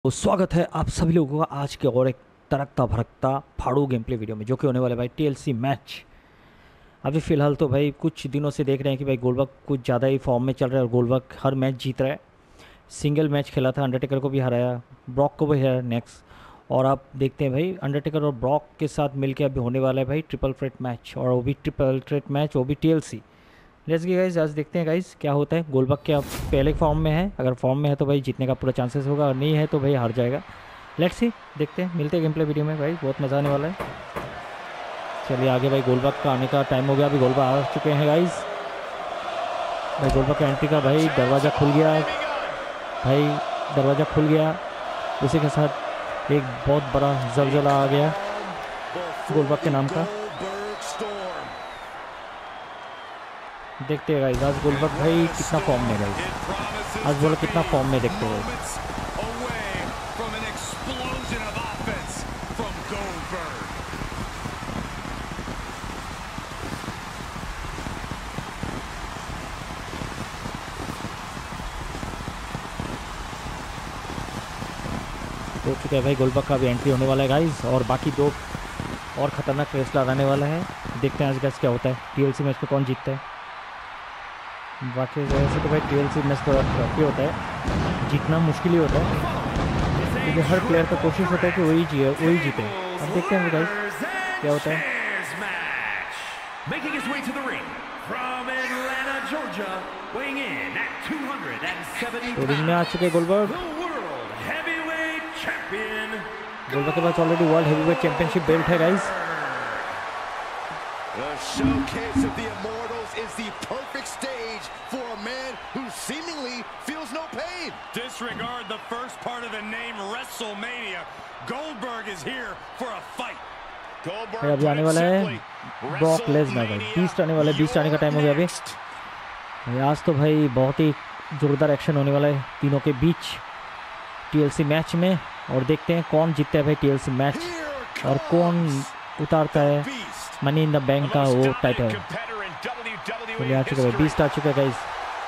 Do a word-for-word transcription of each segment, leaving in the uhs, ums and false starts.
तो स्वागत है आप सभी लोगों का आज के और एक तड़कता भड़कता फाड़ू गेम प्ले वीडियो में, जो कि होने वाला है भाई टीएलसी मैच। अभी फ़िलहाल तो भाई कुछ दिनों से देख रहे हैं कि भाई गोल्डबर्ग कुछ ज़्यादा ही फॉर्म में चल रहा है और गोल्डबर्ग हर मैच जीत रहा है। सिंगल मैच खेला था, अंडरटेकर को भी हराया, ब्रॉक को भी हराया नेक्स्ट। और आप देखते हैं भाई अंडरटेकर और ब्रॉक के साथ मिलकर अभी होने वाला है भाई ट्रिपल थ्रेट मैच, और वो भी ट्रिपल थ्रेट मैच, वो भी टीएलसी। लेट्स गी गाइस, आज देखते हैं गाइस क्या होता है। गोल्डबर्ग क्या पहले फॉर्म में है, अगर फॉर्म में है तो भाई जीतने का पूरा चांसेस होगा, और नहीं है तो भाई हार जाएगा। लेट्स सी, देखते हैं, मिलते हैं गेम प्ले वीडियो में भाई, बहुत मज़ा आने वाला है। चलिए आगे भाई, गोल्डबर्ग का आने का टाइम हो गया, अभी गोल्डबर्ग आ चुके हैं गाइस। भाई गोल्डबर्ग का एंट्री का भाई दरवाज़ा खुल गया भाई, दरवाज़ा खुल गया। उसी के साथ एक बहुत बड़ा जलजला आ गया गोल्डबर्ग के नाम का। देखते हैं गाइस आज गोल्डबर्ग भाई कितना फॉर्म में गाइस, आज बोलो कितना फॉर्म में, देखते हैं। हो चुका है भाई गोल्डबर्ग का भी एंट्री होने वाला है गाइस, और बाकी दो और खतरनाक रेसलर आने वाला है। देखते हैं आज गाइस क्या होता है, टीएलसी मैच में कौन जीतता है। बाकी वैसे तो भाई टीएलसी मैच थोड़ा टफ होता है, जीतना मुश्किल ही होता है, क्योंकि हर प्लेयर का कोशिश होता है कि वही जीते वही जीते अब देखते हैं गाइस क्या होता है। तो रिंग में आ चुके गोल्डबर्ग। गोल्डबर्ग के पास already world heavyweight championship belt है guys. The showcase of the Immortals is the perfect stage for a man who seemingly feels no pain. Disregard the first part of the name WrestleMania. Goldberg is here for a fight. Goldberg अभी आने वाला है Brock Lesnar भाई, beast आने वाला है, beast आने का टाइम हो गया अभी। आज तो भाई बहुत ही जोरदार एक्शन होने वाला है तीनों के बीच टीएलसी मैच में, और देखते हैं कौन जीतता है भाई टीएलसी मैच, और कौन उतारता है मनी इन द बैंक का वो टाइटल। चलिए आ चुका है, बीस्ट आ चुका है गाइस।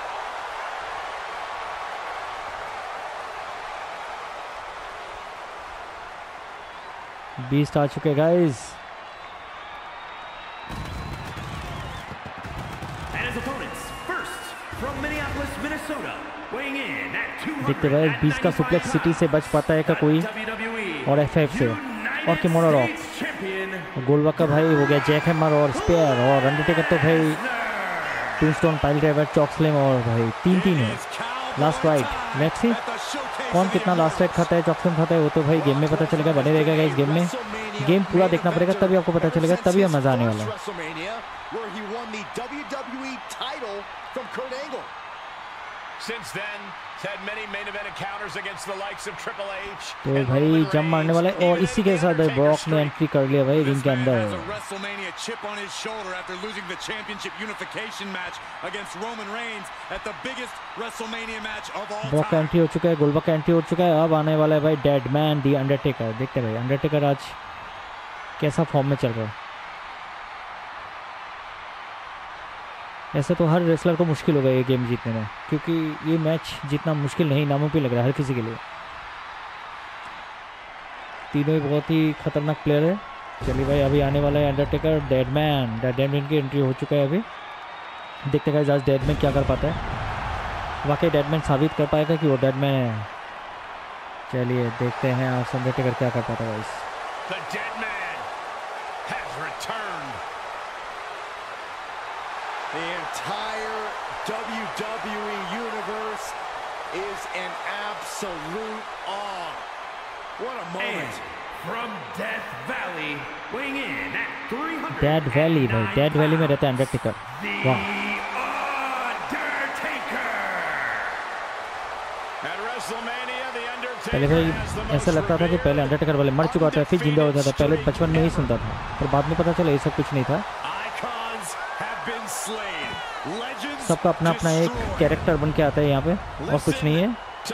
बीस्ट आ चुके हैं गाइस। देखते भाई बीस्ट का सुप्लेक्स सिटी से बच पाता है क्या कोई, और एफएफ से, और किमोनो रॉक। गोल्डबर्ग का भाई हो गया जैक हैमर और स्पेयर, और अंडरटेकर तो भाई टूस्टोन, पाइल ड्राइवर, चॉकस्लेम, और भाई तीन तीन है लास्ट राइट। लेट्स सी कौन कितना लास्ट राइट खाता है, चॉकस्लेम खाता है, वो तो भाई गेम में पता चलेगा। बने रहेगा गाइस गेम में, गेम पूरा देखना पड़ेगा तभी आपको पता चलेगा, तभी मजा आने वाला है। तो भाई जंप मारने वाला है, और इसी के साथ भाई ब्रॉक ने एंट्री कर लिया भाई रिंग के अंदर। ब्रॉक का एंट्री हो चुका है, गोल्डबर्ग का एंट्री हो चुका है, अब आने वाला है भाई डेड मैन दी अंडरटेकर। देखते हैं भाई अंडरटेकर आज कैसा फॉर्म में चल रहा है। ऐसा तो हर रेसलर को मुश्किल होगा ये गेम जीतने में, क्योंकि ये मैच जीतना मुश्किल नहीं, नामुमकिन लग रहा है हर किसी के लिए। तीनों ही बहुत ही खतरनाक प्लेयर है। चलिए भाई अभी आने वाला है अंडरटेकर, डेडमैन। डेडमैन की एंट्री हो चुका है अभी। देखते हैं आज डेडमैन क्या कर पाता है, वाकई डेडमैन साबित कर पाएगा कि वो डेडमैन है। चलिए देखते हैं आज अंडरटेकर क्या कर पाता है guys. The entire W W E universe is in absolute awe. What a moment. And from Death Valley, weighing in at three hundred. Dead valley भाई, डेड वैली में रहता है अंडरटेकर। वाह, पहले भाई ऐसा लगता था कि पहले अंडरटेकर वाले मर चुका था फिर जिंदा हो जाता, पहले बचपन में ही सुनता था, पर बाद में पता चला ये सब कुछ नहीं था। सबका अपना अपना एक कैरेक्टर बन के आता है यहाँ पे, और कुछ नहीं है।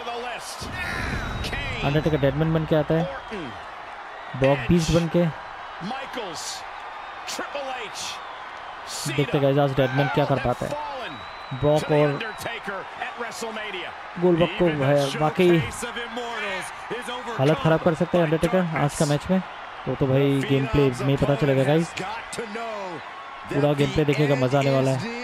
अंडरटेकर डेडमैन बन के आता है, ब्रॉक बीस्ट बन के। देखते गाइस आज डेडमैन क्या कर पाता है। ब्रॉक और गोल्डबर्ग को वाकई हालत ख़राब कर सकते हैं अंडरटेकर आज का मैच में। तो तो भाई गेम प्ले में पता चलेगा गाइस, पूरा गेम प्ले देखने का मजा आने वाला है।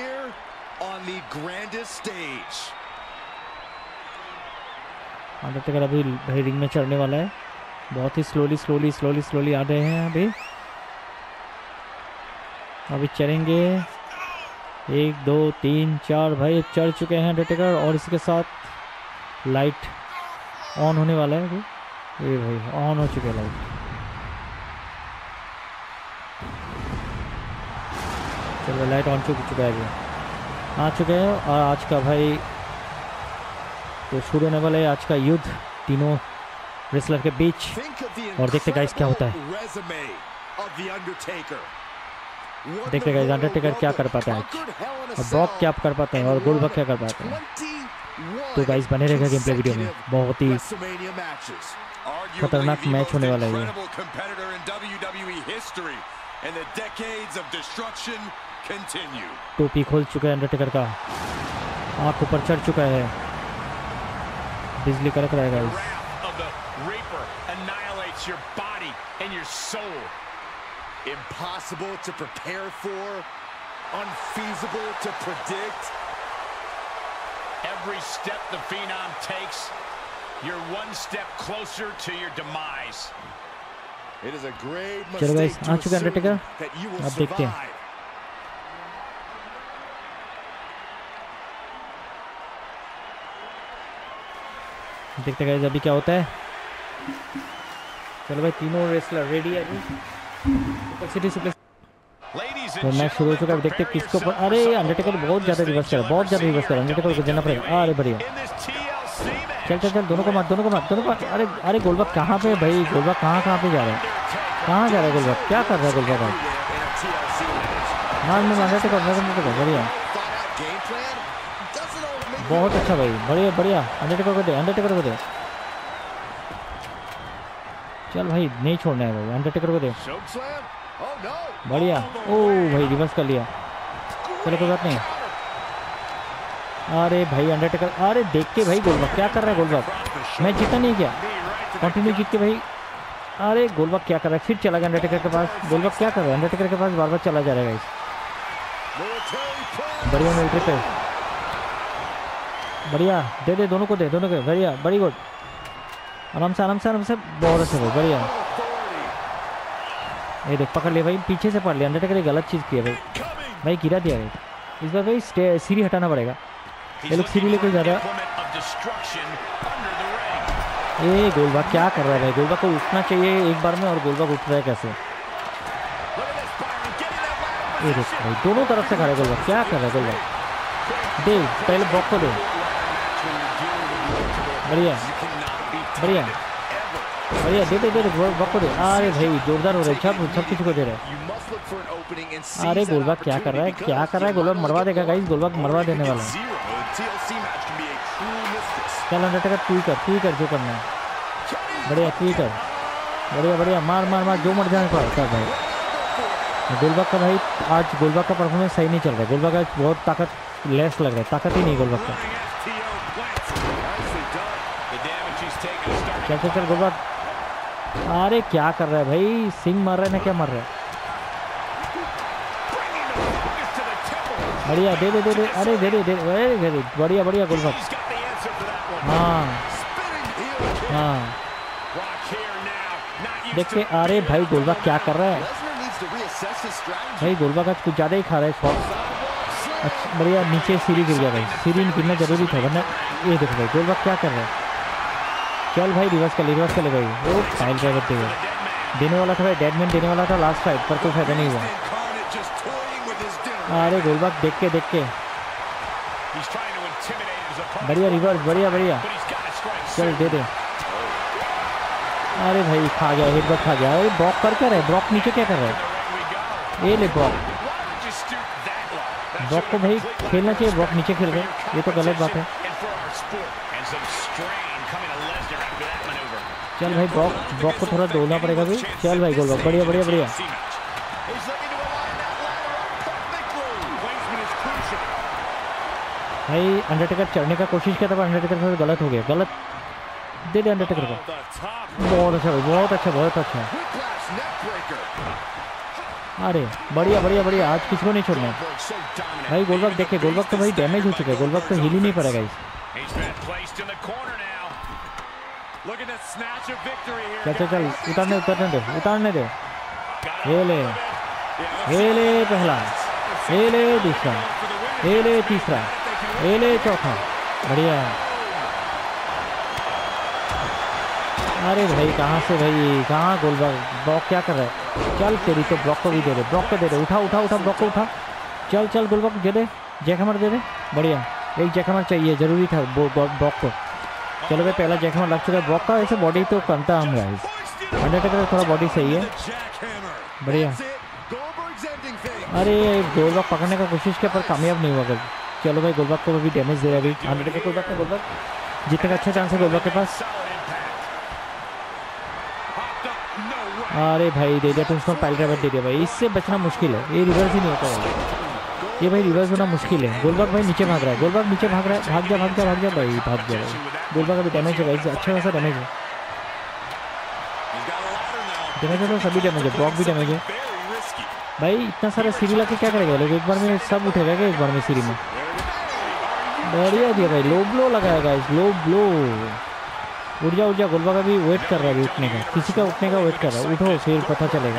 अंडरटेकर अभी भाई रिंग में चढ़ने वाला है, बहुत ही स्लोली स्लोली स्लोली स्लोली आ रहे हैं। अभी अभी चढ़ेंगे, एक दो तीन चार भाई चढ़ चुके हैं अंडरटेकर, और इसके साथ लाइट ऑन होने वाला है। अभी ये भाई ऑन हो चुके हैं लाइट, चलो लाइट ऑन चुका है, अभी आ चुके हैं। और आज का भाई तो शुरू होने वाला है आज का युद्ध तीनों रेसलर के बीच, और देखते गाइस क्या होता है, देखते गाइस अंडरटेकर क्या कर पाते हैं आज, और ब्रॉक क्या कर पाते हैं, और गोल्डबर्ग क्या कर पाते हैं। तो गाइस बने रहेगा गेम प्ले वीडियो में, बहुत ही खतरनाक मैच होने वाला है ये। टोपी खोल चुका है अंडरटेकर का, आंख ऊपर चढ़ चुका है, बिजली कड़क रहा है guys. your body and your soul. Impossible to prepare for, unfeasible to predict. Every step the Phenom takes, you're one step closer to your demise. It is a great mistake to assume that you will survive. देखते guys अभी क्या होता है। चलो भाई तीनों wrestler ready है अभी, सुपर सिटी सुप्लेक्स तो मैच शुरू हो चुका है। देखते किसको पर, अरे अंडरटेकर बहुत ज़्यादा रिवर्स कर, बहुत ज़्यादा रिवर्स कर, अंडरटेकर को जाना पड़ेगा। अरे बढ़िया, चल चल चल दोनों को मार, दोनों को मार, दोनों को। अरे अरे गोल्डबर्ग कहाँ पे भाई, गोल्डबर्ग कहाँ कहाँ पे जा रहा है, कहाँ जा रहा है गोल्डबर्ग, क्या कर रहा है गोल्डबर्ग? मार में अंडरटेकर, अंडरटेकर बढ़िया, बहुत अच्छा भाई, बढ़िया बढ़िया, अंडरटेकर को दे, अंडरटेकर को दे, चल भाई नहीं छोड़ना है भाई, अंडरटेकर को दे, बढ़िया। ओ भाई रिवर्स कर लिया, चलो कोई बात नहीं। अरे भाई अंडरटेकर, अरे देख के भाई गोल्डबर्ग क्या कर रहा है, गोल्डबर्ग मैच जीता नहीं क्या, कंटिन्यू जीत के भाई। अरे गोल्डबर्ग क्या कर रहा है, फिर चला गया अंडरटेकर के पास, गोल्डबर्ग क्या कर रहा है, अंडरटेकर के पास बार बार चला जा रहा है। बढ़िया मिलिट्री पे, बढ़िया दे दे दोनों को, दे दोनों को, बढ़िया, बड़ी गुड, आराम से आराम से आराम से, बहुत अच्छा भाई, बढ़िया। ये देख पकड़ लिया भाई, पीछे से पकड़ लिया, अंडरटेकर गलत चीज़ की है भाई, भाई गिरा दिया भाई। इस बार भाई सीढ़ी हटाना पड़ेगा, ये लोग सीढ़ी लेकर ज़्यादा। ये गोल्डबर्ग क्या कर रहा है भाई, गोल्डबर्ग को उठना चाहिए एक बार में, और गोल्डबर्ग उठ रहा है कैसे। ये देख भाई दोनों तरफ से खड़ा है गोल्डबर्ग, क्या कर रहा है गोल्डबर्ग, दे पहले ब्रॉक को दे, बढ़िया बढ़िया बढ़िया, दे दे दे ब्रॉक को दे। अरे भाई जोरदार हो रहा है, सब सब किसी को दे रहा है। अरे गोल्डबर्ग क्या कर रहा है, क्या कर रहा है, गोल्डबर्ग मरवा देगा गाइस, गोल्डबर्ग मरवा देने वाला है। चल अंडरटेकर तू ही कर, तू ही कर जो करना है, बढ़िया तू ही कर, बढ़िया बढ़िया, मार मार मार जो मर जाने को आता है भाई। गोल्डबर्ग का भाई आज गोल्डबर्ग का परफॉर्मेंस सही नहीं चल रहा है, गोल्डबर्ग आज बहुत ताकत लेस लग रहा है, ताकत ही नहीं गोल्डबर्ग का। चल चल चल गोल्डबर्ग, अरे क्या कर रहा है भाई, सिंह मार रहा है ना क्या मार रहा है, बढ़िया दे दे दे दे, अरे दे दे दे, अरे दे दे, बढ़िया बढ़िया गोल्डबर्ग, हाँ हाँ देखते। अरे भाई गोल्डबर्ग क्या कर रहा है भाई, गोल्डबर्ग आज कुछ ज़्यादा ही खा रहा है शॉट। अच्छा बढ़िया, नीचे सीढ़ी गिर गया भाई, सीढ़ी गिरना जरूरी था वरना। ये देखो भाई गोल्डबर्ग क्या कर रहा है, चल भाई रिवर्स कर ले, रिवर्स कर ले भाई, वो फाइल ड्राइवर देगा, देने वाला था भाई, डेडमैन देने वाला था लास्ट फाइट पर, कोई फायदा नहीं हुआ। अरे गोल्डबर्ग देख के देख के, बढ़िया रिवर्स, बढ़िया बढ़िया, चल दे दे। अरे भाई खा गया, हेडबट खा गया। अरे ब्रॉक कर क्या रहा है, ब्रॉक नीचे क्या कर रहा है, ये ले ब्रॉक, ब्रॉक को भाई खेलना चाहिए, ब्रॉक नीचे खेल रहे, ये तो गलत बात है। चल भाई ब्रॉक, ब्रॉक को थोड़ा दौड़ना पड़ेगा भाई, चल भाई गोल्डबर्ग बढ़िया बढ़िया बढ़िया, भाई अंडरटेकर चढ़ने का कोशिश किया था पर अंडरटेकर से गलत हो गया, गलत दे दे अंडरटेकर को। बहुत अच्छा भाई, बहुत अच्छा, बहुत अच्छा। अरे बढ़िया बढ़िया बढ़िया, आज किसी को नहीं छोड़ना भाई। गोलबर्ग देखे, गोलबर्ग तो भाई डैमेज हो चुका है, गोलबर्ग तो हिल ही नहीं पड़ेगा इस। चल चल चल उतारने उतारने दे, उतारने दे। ये ले, ये ले पहला, ये ले दूसरा, ये ले तीसरा, ये ले चौथा, बढ़िया। अरे भाई कहाँ से भाई, कहाँ गोलबर्ग, ब्लॉक क्या कर रहा है? चल तेरी तो ब्लॉक को भी दे दे, ब्लॉक को दे दे, उठा उठा उठा ब्लॉक को उठा। चल चल गोलबर्ग दे दे, जैकहैमर दे दे, बढ़िया। एक जैकहैमर चाहिए, ज़रूरी था ब्लॉक को। चलो भाई पहला जैकहैमर लग चुका है ब्लॉक का। ऐसे बॉडी तो करता हम गाइस, अंडरटेकर थोड़ा बॉडी सही है, बढ़िया। अरे गोलबर्ग पकड़ने का कोशिश किया पर कामयाब नहीं हुआ। चलो भाई गोलबर्ग को भी डैमेज दे रहा है अभी अंडरटेकर। गोलबर्ग का गोलबर्ग जीतने का अच्छा चांस है गोलबर्ग के पास। अरे भाई दे दिया, तुम उसको पाइल ड्राइवर दे दिया भाई, इससे बचना मुश्किल है, ये रिवर्स ही नहीं होता भाई, ये भाई रिवर्स होना मुश्किल है। गोलबर्ग भाई नीचे भाग रहा है, गोलबर्ग नीचे भाग रहा है, भाग जा भाग जा भाग जा भाई, भाग जा भाई। गोलबर्ग का भी डैमेज है भाई, अच्छा खासा डैमेज है, डैमेज है तो सभी डैमेज है, ब्लॉक भी डैमेज है भाई। इतना सारा सीढ़ी लगा के क्या करेगा लोग, एक बार में सब उठेगा क्या एक बार में सीढ़ी में? बढ़िया दिया भाई, लो ब्लो लगाया गाइस, लो ब्लो। उठ जा उठ जा, गोलबर्ग अभी वेट कर रहा है उठने का, किसी का उठने का वेट कर रहा है, उठो फिर पता चलेगा।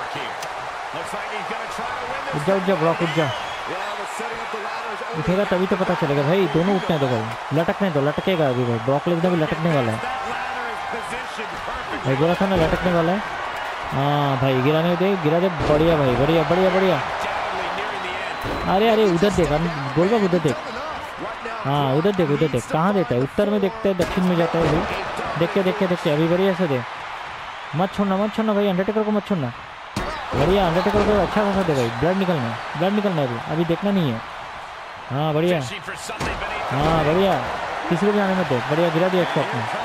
उठ जा उठ जा ब्लॉक, उठ जा, उठेगा तभी तो पता चलेगा भाई। दोनों उठने दो भाई, लटकने दो, लटकेगा अभी भाई, ब्लॉक लेगना भी लटकने वाला है भाई, बोला था ना लटकने वाला है। हाँ भाई गिराने दे, गिरा दे, बढ़िया भाई, बढ़िया बढ़िया बढ़िया। अरे अरे उधर देख गोलबर्ग, उधर देख, हाँ उधर देख, उधर देख, कहाँ देता है, उत्तर में देखते हैं दक्षिण में जाता है भाई, देख के देख के देख के अभी बढ़िया से दे, मत छोड़ना मत छोड़ना भाई, अंडरटेकर को मत छोड़ना, बढ़िया। अंडरटेकर को अच्छा खासा दे भाई, ब्लड निकलना है, ब्लड निकलना है अभी, अभी देखना नहीं है। हाँ बढ़िया, हाँ बढ़िया, किसी को भी आने मत दे, बढ़िया गिरा दिया एक शॉट में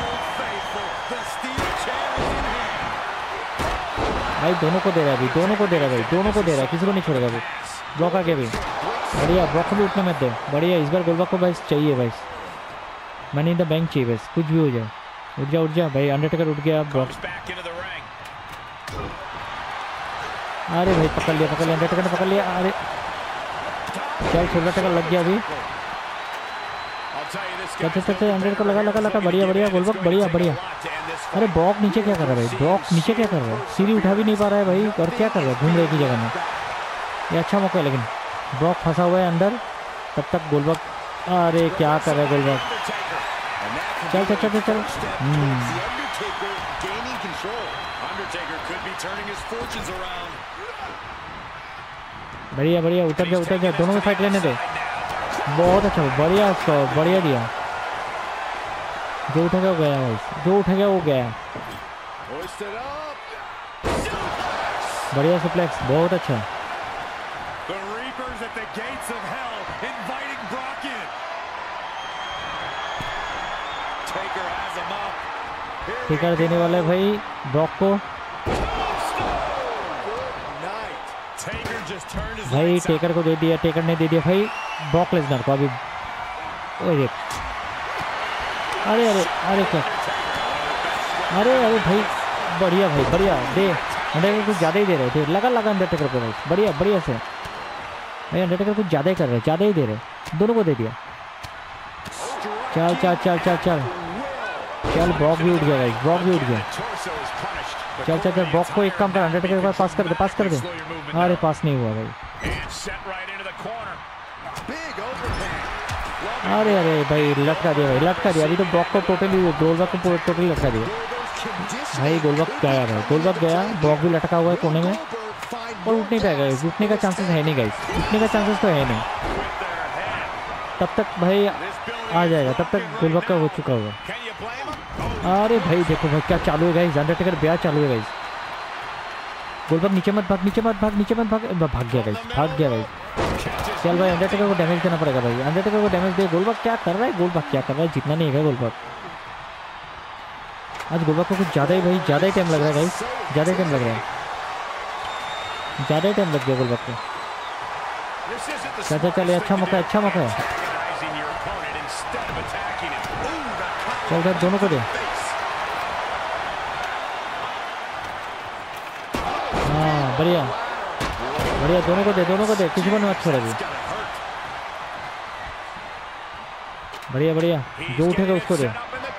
भाई। दोनों को दे रहा है अभी, दोनों को दे रहा है भाई, दोनों को दे रहा है, किसी को नहीं छोड़ेगा अभी। ब्लॉक आगे भी बढ़िया, ब्लॉक को भी उठने मत दे, बढ़िया। इस बार गोलबर्ग को बस चाहिए भाई, मनी इन द बैंक चाहिए बस, कुछ भी हो जाए। उठ जा उठ जा भाई, अंडरटेकर उठ गया ब्लॉक। अरे भाई पकड़ लिया पकड़ लिया, अंडरटेकर ने पकड़ लिया। अरे चल सोलह टका लग गया अभी, चल चल चल अंडरटेकर लगा लगा लगा, बढ़िया बढ़िया गोलबर्ग, बढ़िया बढ़िया। अरे ब्लॉक नीचे क्या कर रहा है भाई, ब्लॉक नीचे क्या कर रहा है, सीढ़ी उठा भी नहीं पा रहा है भाई, और क्या कर रहा है, घूम रही की जगह में। ये अच्छा मौका है लेकिन ब्लॉक फंसा हुआ है अंदर, तब तक गोलबर्ग, अरे क्या कर रहा है गोलबर्ग, चल चल चल चल। बढ़िया बढ़िया, उतर जा उतर जा, दोनों में फाइट लेने दे, बहुत अच्छा, बढ़िया बढ़िया दिया। जो उठेगा वो गया भाई, जो उठेगा वो गया, बढ़िया सुप्लेक्स, बहुत अच्छा। टेकर देने वाला है भाई ब्लॉक को भाई, टेकर को दे दिया, टेकर ने दे दिया भाई ब्रॉक लेसनर को अभी। अरे अरे अरे अरे क्या, अरे अरे भाई बढ़िया भाई बढ़िया, दे अंडरटेकर कुछ ज़्यादा ही दे रहे थे, लगा लगा अंडरटेकर को भाई, बढ़िया बढ़िया से भाई, अंडरटेकर कुछ ज़्यादा ही कर रहे, ज़्यादा ही दे रहे, दोनों को दे दिया। चल चल चल चल चल चल, ब्रॉक भी उठ गया भाई, ब्रॉक भी उठ गया। चल चल चल, ब्रॉक को एक काम कर, अंडरटेकर के पास पास कर दे, पास कर दे। अरे पास नहीं हुआ भाई, अरे अरे भाई लटका दिया भाई, लटका दिया अभी तो ब्रॉक को टोटली, गोलबर्ग को टोटली लटका दिया भाई। गोलबर्ग गया भाई, गोलबर्ग गया, ब्रॉक भी लटका हुआ है कोने में, और उठ नहीं पाएगा, उठने का चांसेस है नहीं गाइस, उठने का चांसेस तो है नहीं, तब तक भाई आ जाएगा, तब तक गोलबर्ग का हो चुका होगा। अरे भाई देखो भाई क्या चालू है गाइस, अंडरटेकर ब्याह चालू है गाइस। गोलबर्ग नीचे मत भाग, नीचे मत भाग, नीचे मत भाग, भाग गया गाइस, भाग गया भाई। चल भाई अंडरटेकर को डैमेज देना पड़ेगा भाई, अंडरटेकर को डैमेज दे। गोलबर्ग क्या कर रहा है, गोलबर्ग क्या कर रहा है, जितना नहीं है गोलबर्ग। आज गोलबर्ग को कुछ ज़्यादा ही भाई, ज़्यादा ही टाइम लग रहा है गाइस, ज़्यादा ही टाइम लग रहा है, ज़्यादा ही टाइम लग गया गोलबर्ग को। चल चल चल, अच्छा मौका है, अच्छा मौका है, चल भाई दोनों को दे। हाँ बढ़िया बढ़िया, दोनों को दे दोनों को दे, किसी को मत छोड़ अभी। बढ़िया बढ़िया, जो उठेगा उसको दे।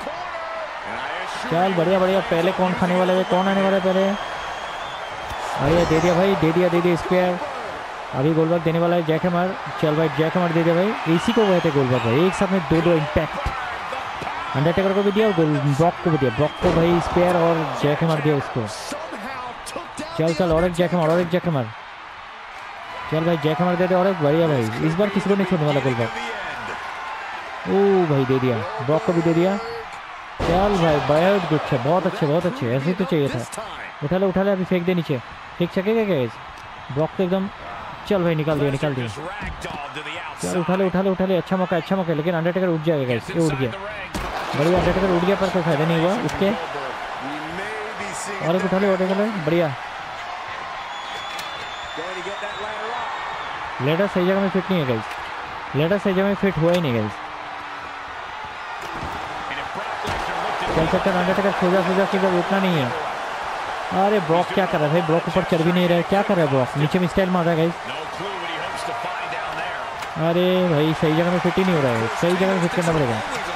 चल बढ़िया बढ़िया, पहले कौन खाने वाला है, कौन आने वाला है पहले? भैया दे दिया भाई, दे दिया दे दिया स्क्वायर। अभी गोलबर्ग देने वाला है जैक हैमर। चल भाई जैक हैमर दे दिया भाई, इसी को कहते गोलबर्ग भाई, एक साथ में दो दो इम्पैक्ट। अंडरटेकर को भी दिया और ब्रॉक को भी दिया, ब्रॉक को भाई स्क्वायर और जैक हैमर दिया उसको। चल चल और एक जैक हैमर और एक जैक हैमर। चल भाई जैक हैमर दे दे और एक, बढ़िया भाई, इस बार किसी को नहीं छोड़ने वाला गोलबर्ग। ओ भाई दे दिया, ब्रॉक को भी दे दिया। चल भाई बहुत गुड है, बहुत अच्छे बहुत अच्छे, ऐसे ही तो चाहिए था। उठा ले उठा ले, अभी फेंक दे नीचे, फेंक सकेगा क्या ब्रॉक तो एकदम। चल भाई निकाल दिया निकाल दिया। चल उठा ले उठा ले उठा ले, अच्छा मौका अच्छा मौका, लेकिन अंडरटेकर उठ जाएगा गाइस, ये उठ गया। बढ़िया अंडरटेकर उठ गया, पर कोई फायदा नहीं हुआ उसके। और एक उठा ले और ले, बढ़िया। लेडर सही जगह में फिट नहीं है गाइस, लेडर सही जगह में फिट हुआ ही नहीं गाइस। चल चल चल अंडरटेकर सोजा सोजा सोजा, उठना नहीं है। अरे ब्रॉक क्या कर रहा है भाई, ब्रॉक ऊपर चढ़ भी नहीं रहा है, क्या कर रहा है ब्रॉक, नीचे में स्टाइल मार रहा है गाइस। अरे भाई सही जगह में फिट ही नहीं हो रहा है, सही जगह में फिट करना पड़ेगा।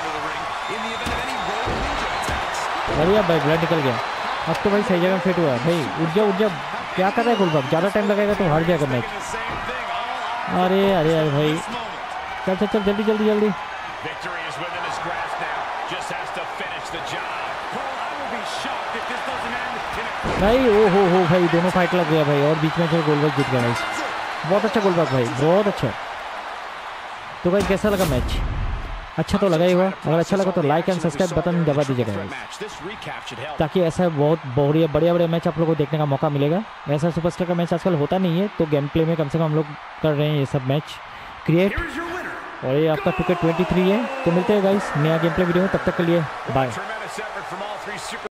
बढ़िया भाई ब्लड निकल गया, अब तो भाई सही जगह में फिट हुआ है भाई। उठ जा उठ जा, क्या कर रहा है गोलबर्ग, ज़्यादा टाइम लगेगा तो हार जाएगा मैच। अरे अरे अरे भाई चल चल चल जल्दी जल्दी जल्दी। भाई ओ हो हो भाई, दोनों फाइट लग गया भाई, और बीच में जो गोलबर्ग जीत गया भाई, बहुत अच्छा गोलबर्ग भाई, बहुत अच्छा। तो भाई कैसा लगा मैच? अच्छा तो लगा ही हुआ, अगर अच्छा लगा तो लाइक एंड सब्सक्राइब बटन दबा दीजिएगा, ताकि ऐसा बहुत बढ़िया बढ़िया बढ़िया मैच आप लोगों को देखने का मौका मिलेगा। ऐसा सुपरस्टार का मैच आजकल होता नहीं है, तो गेम प्ले में कम से कम हम लोग कर रहे हैं ये सब मैच क्रिएट। और ये आपका टू के ट्वेंटी थ्री है। तो मिलते हैं गाइस नया गेम प्ले वीडियो में, तब तक के लिए बाय।